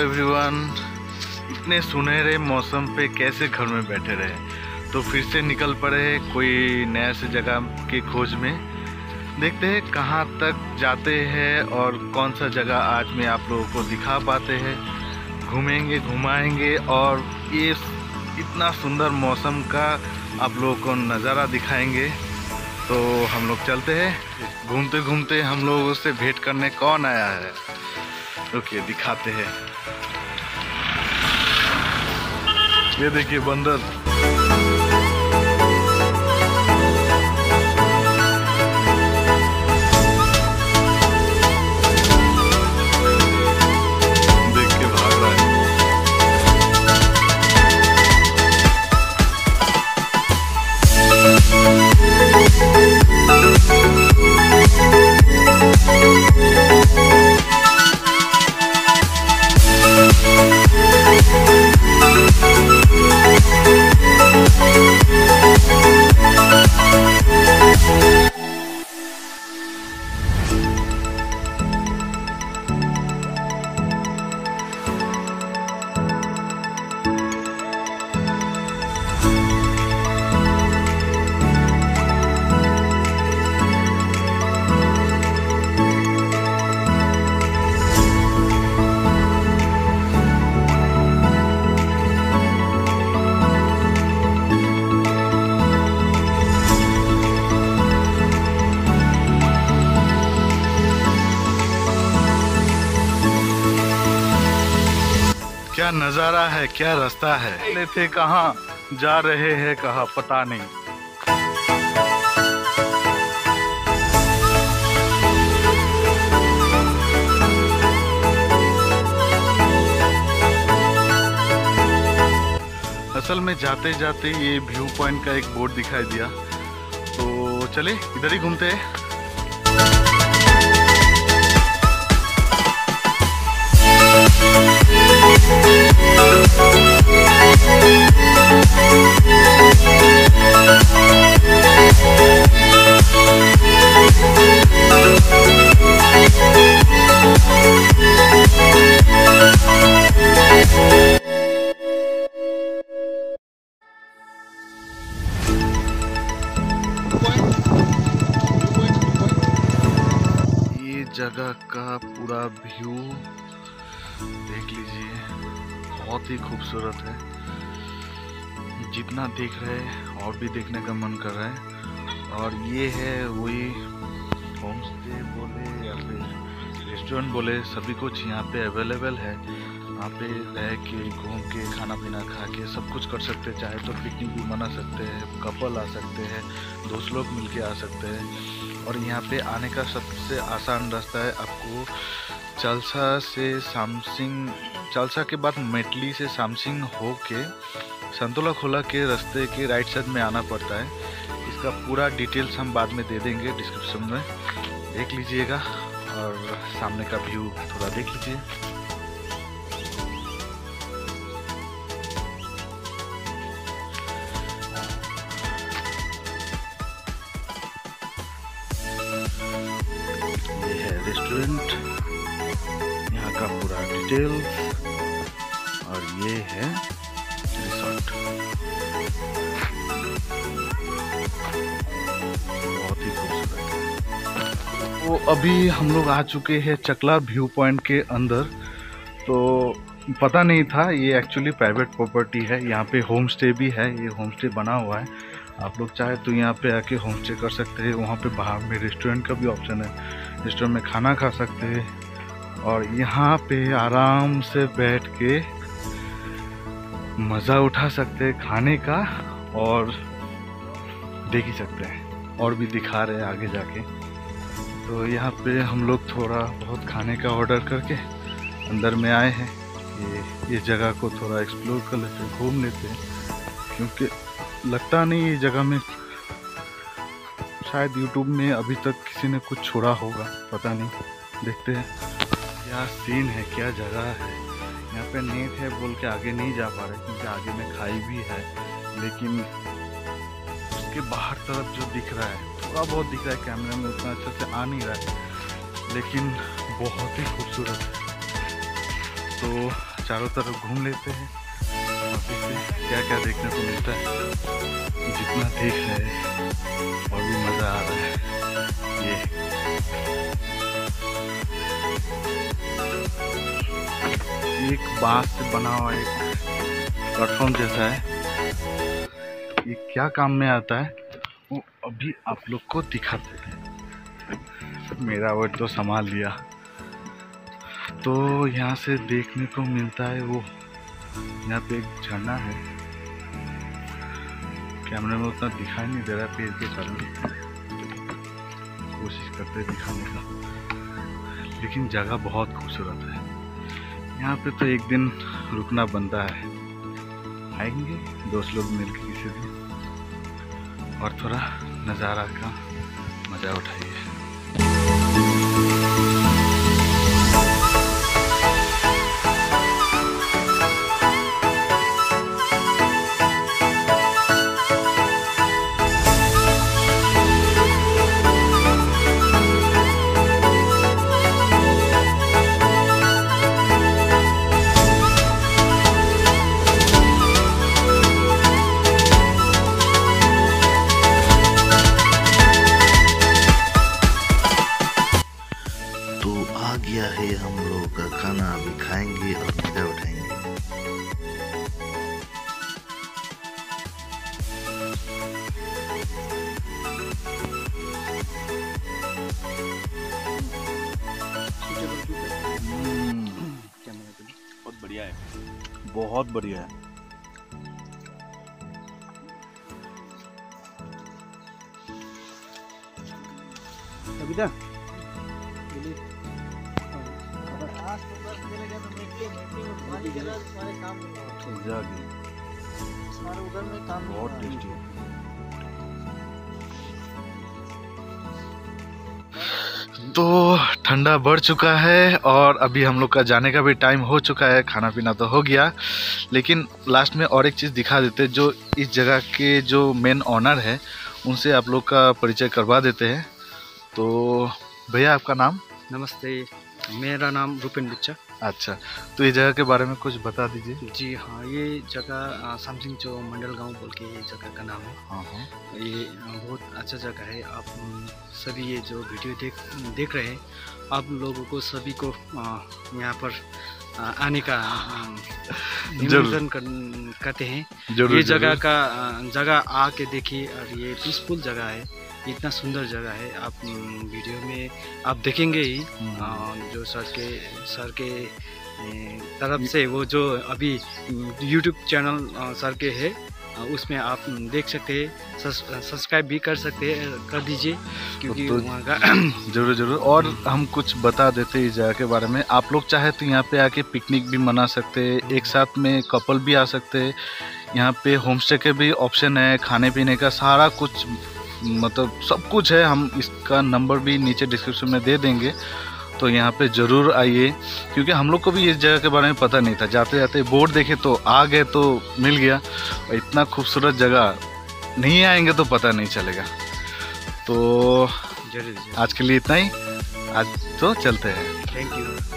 Everyone. इतने सुनहरे मौसम पे कैसे घर में बैठे रहे, तो फिर से निकल पड़े कोई नया सी जगह की खोज में। देखते हैं कहाँ तक जाते हैं और कौन सा जगह आज मैं आप लोगों को दिखा पाते हैं। घूमेंगे घुमाएंगे और ये इतना सुंदर मौसम का आप लोगों को नज़ारा दिखाएंगे। तो हम लोग चलते हैं। घूमते घूमते हम लोगों से भेंट करने कौन आया है, रुकिए दिखाते हैं। ये देखिए बंदर। देख के भाग रहा है। क्या नज़ारा है, क्या रास्ता है। लेते कहाँ जा रहे हैं, कहाँ पता नहीं। असल में जाते जाते ये व्यू पॉइंट का एक बोर्ड दिखाई दिया, तो चले इधर ही घूमते हैं। ये जगह का पूरा व्यू देख लीजिए, बहुत ही खूबसूरत है। जितना देख रहे हैं और भी देखने का मन कर रहा है। और ये है वही होम स्टे बोले या फिर रेस्टोरेंट बोले, सभी कुछ यहाँ पे अवेलेबल है। यहाँ पे रह के घूम के खाना पीना खा के सब कुछ कर सकते हैं। चाहे तो पिकनिक भी मना सकते हैं, कपल आ सकते हैं, दोस्त लोग मिलके आ सकते हैं। और यहाँ पे आने का सबसे आसान रास्ता है, आपको चालसा से सामसिंग, चालसा के बाद मेटली से सामसिंग हो के संतोला खोला के रास्ते के राइट साइड में आना पड़ता है। इसका पूरा डिटेल्स हम बाद में दे देंगे डिस्क्रिप्शन में, देख लीजिएगा। और सामने का व्यू थोड़ा देख लीजिए। ये है रेस्टोरेंट, यहाँ का पूरा डिटेल्स। और ये है रिसोर्ट, बहुत ही खूबसूरत है। तो अभी हम लोग आ चुके हैं चकला व्यू पॉइंट के अंदर। तो पता नहीं था ये एक्चुअली प्राइवेट प्रॉपर्टी है। यहाँ पे होम स्टे भी है, ये होम स्टे बना हुआ है। आप लोग चाहे तो यहाँ पे आके होम स्टे कर सकते हैं। वहाँ पे बाहर में रेस्टोरेंट का भी ऑप्शन है, रेस्टोरेंट में खाना खा सकते हैं। और यहाँ पे आराम से बैठ के मज़ा उठा सकते हैं खाने का, और देख ही सकते हैं। और भी दिखा रहे हैं आगे जाके। तो यहाँ पे हम लोग थोड़ा बहुत खाने का ऑर्डर करके अंदर में आए हैं। ये जगह को थोड़ा एक्सप्लोर कर लेते हैं, घूम लेते हैं, क्योंकि लगता नहीं ये जगह में शायद यूट्यूब में अभी तक किसी ने कुछ छोड़ा होगा, पता नहीं। देखते हैं क्या सीन है, क्या जगह है। यहाँ पे नेट है बोल के आगे नहीं जा पा रहे, क्योंकि आगे में खाई भी है। लेकिन उसके बाहर तरफ जो दिख रहा है, थोड़ा बहुत दिख रहा है, कैमरे में उतना अच्छा से आ नहीं रहा है, लेकिन बहुत ही खूबसूरत है। तो चारों तरफ घूम लेते हैं, वापस से क्या क्या देखने को मिलता है। जितना देख रहे हैं और भी मज़ा आ रहा है। ये एक बांस से बना हुआ एक प्लेटफॉर्म जैसा है, ये क्या काम में आता है वो अभी आप लोग को दिखाते हैं। मेरा वर्ड तो संभाल लिया। तो यहाँ से देखने को मिलता है वो, यहाँ पे एक झरना है, कैमरे में उतना दिखाई नहीं दे रहा पेड़ के कारण, कोशिश करते दिखाने का, लेकिन जगह बहुत खूबसूरत है। यहाँ पे तो एक दिन रुकना बनता है, आएंगे दोस्त लोग मिलकर किसी दिन और थोड़ा नज़ारा का मज़ा उठाइए। आ गया है हम लोगों का खाना, अभी खाएंगे और मजा उठाएंगे। बहुत बढ़िया है, बहुत बढ़िया है। कविता बहुत टेस्टी है। तो ठंडा बढ़ चुका है और अभी हम लोग का जाने का भी टाइम हो चुका है। खाना पीना तो हो गया, लेकिन लास्ट में और एक चीज़ दिखा देते हैं। जो इस जगह के जो मेन ऑनर है उनसे आप लोग का परिचय करवा देते हैं। तो भैया आपका नाम? नमस्ते, मेरा नाम रूपेन बिच्चा। अच्छा, तो ये जगह के बारे में कुछ बता दीजिए। जी हाँ, ये जगह समथिंग जो मंडल गांव बोल के ये जगह का नाम है। हाँ, ये बहुत अच्छा जगह है। आप सभी ये जो वीडियो देख रहे हैं, आप लोगों को सभी को यहाँ पर आने का निमंत्रण करते हैं। ये जगह का जगह आके देखिए, और ये पीसफुल जगह है, इतना सुंदर जगह है। आप वीडियो में आप देखेंगे ही, जो सर के तरफ से वो जो अभी यूट्यूब चैनल सर के है, उसमें आप देख सकते हैं। सब्सक्राइब भी कर सकते हैं, कर दीजिए, क्योंकि तो वहाँ का ज़रूर। और हम कुछ बता देते हैं इस जगह के बारे में। आप लोग चाहे तो यहाँ पे आके पिकनिक भी मना सकते हैं, एक साथ में कपल भी आ सकते हैं। यहाँ पे होम स्टे के भी ऑप्शन है, खाने पीने का सारा कुछ, मतलब सब कुछ है। हम इसका नंबर भी नीचे डिस्क्रिप्शन में दे देंगे, तो यहाँ पे ज़रूर आइए, क्योंकि हम लोग को भी इस जगह के बारे में पता नहीं था। जाते जाते बोर्ड देखे तो आ गए, तो मिल गया। इतना खूबसूरत जगह नहीं आएंगे तो पता नहीं चलेगा। तो जरूर। आज के लिए इतना ही, आज तो चलते हैं। Thank you.